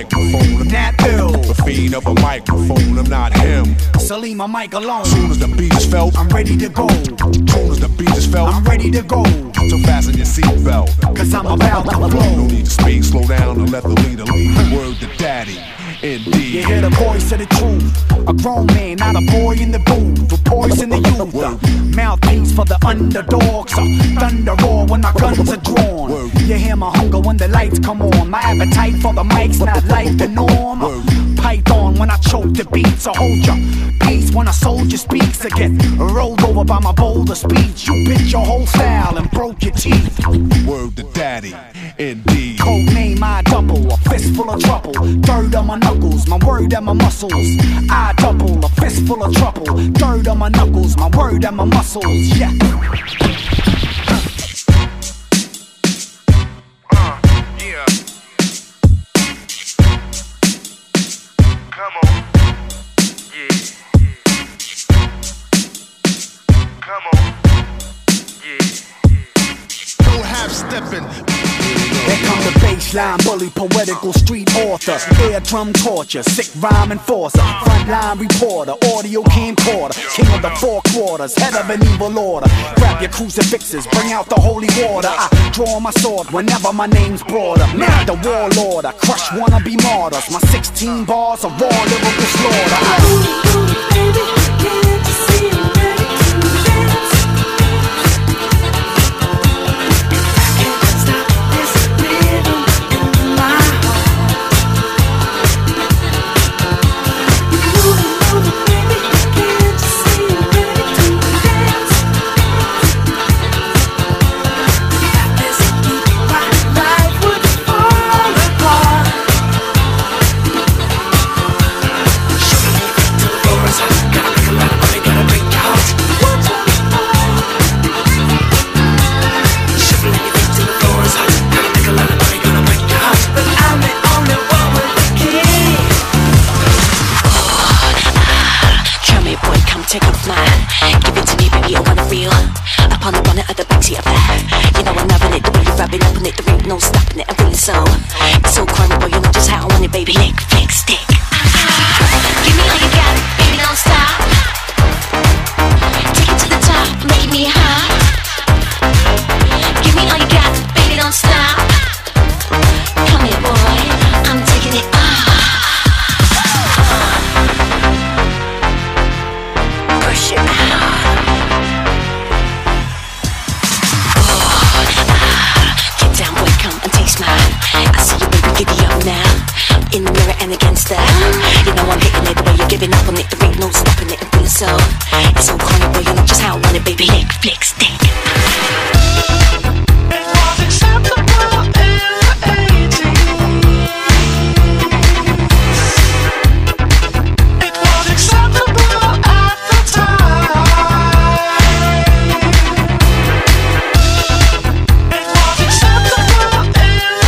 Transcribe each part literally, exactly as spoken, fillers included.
microphone. I'm Nat ill. the fiend of a microphone. I'm not him. So leave my mic alone. Soon as the beat is felt, I'm ready to go. soon as the beat is felt, I'm ready to go. so fasten your seatbelt. Cause I'm about to No blow. need to speak, slow down and let the leader lead. Word to daddy, indeed. You hear the voice of the truth. A grown man, not a boy in the booth. For poison the youth. A mouthpiece for the underdogs. A thunder roar when my guns are drawn. You hear my hunger when the lights come on. My appetite for the mic's not like the norm. Python when I choke the beat. So hold your peace when a soldier speaks. I get rolled over by my bolder speech. You bit your whole style and broke your teeth. Word to daddy, indeed. Code name I double, a fistful of trouble. Third of my knuckles, my word and my muscles. I double, a fistful of trouble. Third of my knuckles, my word and my muscles. Yeah. Uh, yeah. Come on. Yeah. Come on. Yeah. No half stepping. Here come the baseline bully, poetical street author, eardrum torture, sick rhyme enforcer, frontline reporter, audio camcorder, king of the four quarters, head of an evil order. Grab your crucifixes, bring out the holy water. I draw my sword whenever my name's brought up. Now the warlord, I crush wannabe martyrs. My sixteen bars of raw lyrical slaughter. I no stopping it, I'm feeling so It's so corny, boy, you know just how I want it, baby. Lick, flick, stick. Give me all you got, baby, don't stop. Take it to the top, making me hot. Give me all you got, baby, don't stop. Come here, boy, I'm taking it off. Push it out. I see you, baby, giddy up now. In the mirror and against that. You know I'm hitting it the way you're giving up on it. There ain't no stopping it, I'm feeling so It's so corny, boy, you know just how I want it, baby. Lick, flick, stick. It was acceptable in the eighties. It was acceptable at the time. It was acceptable in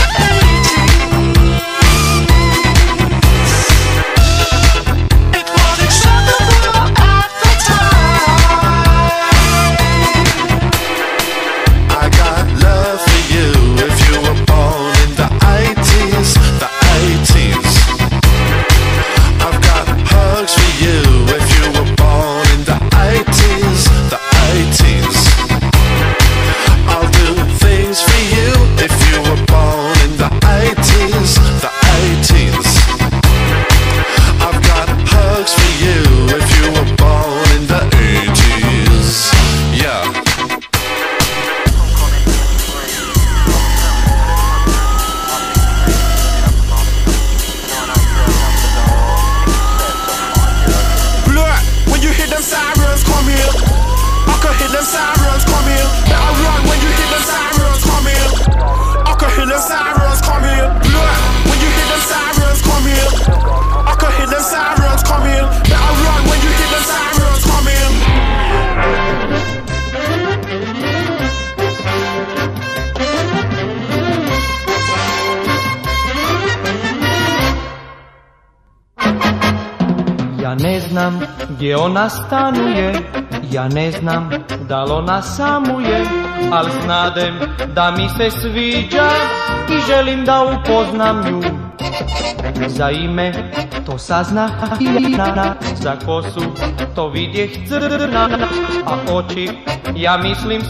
Ja ne znam gdje ona stanuje, ja ne znam da li ona samuje, al znadem da mi se sviđa i želim da upoznam nju. Za ime to sazna za kosu to vidjeh crna, a oči ja mislim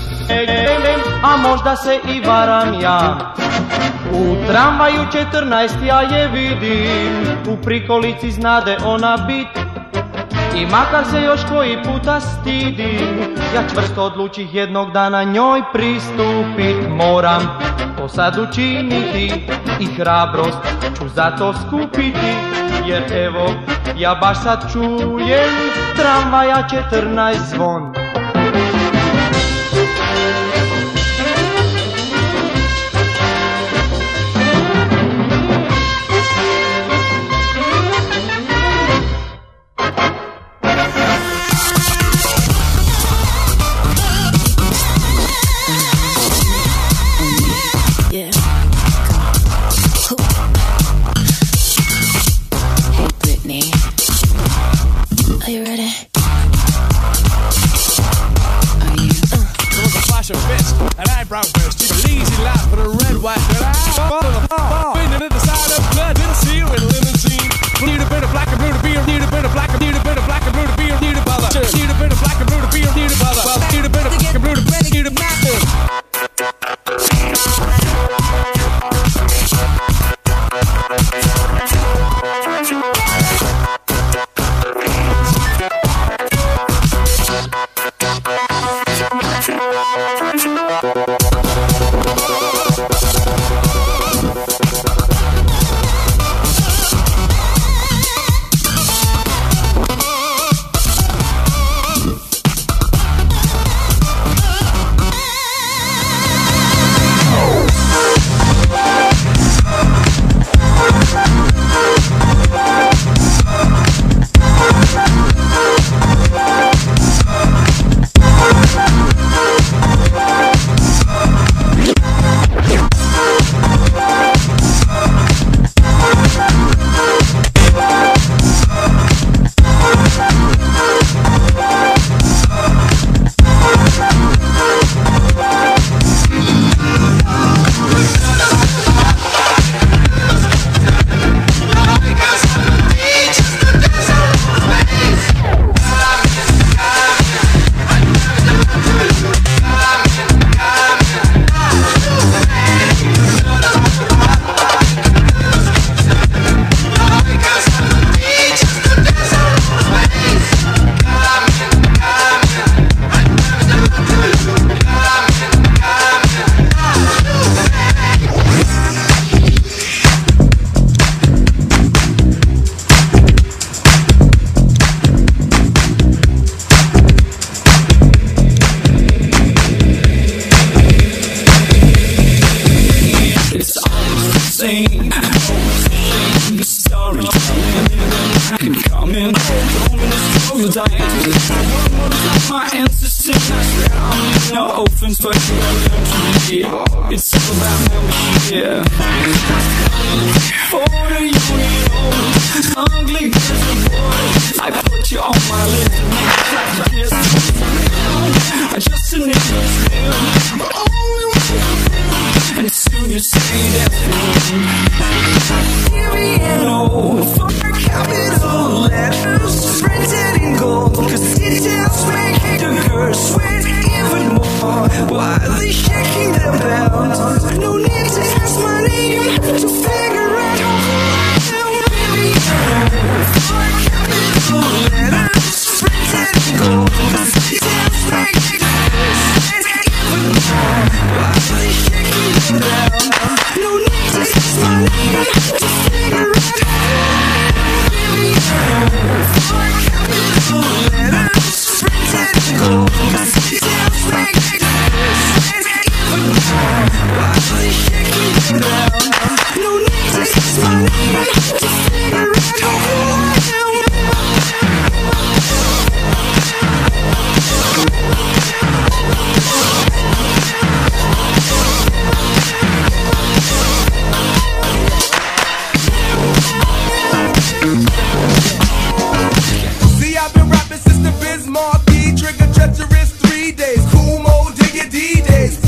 a možda se i varam ja. U tramvaju četrnaest ja je vidim, u prikolici znade ona bit, i makar se još koji puta stidim, ja čvrsto odlučih jednog dana njoj pristupit. Moram to sad učiniti i hrabrost ću za to skupiti, jer evo ja baš sad čujem tramvaja četrnaest zvon.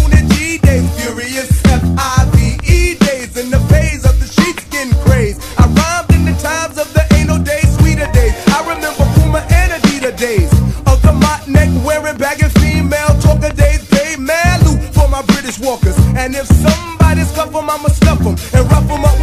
Furious F I V E days in the phase of the sheepskin craze. I wearing baggy female talker days paid mad loot for my British walkers. And if somebody scuff 'em, I'ma stuff 'em and rough 'em up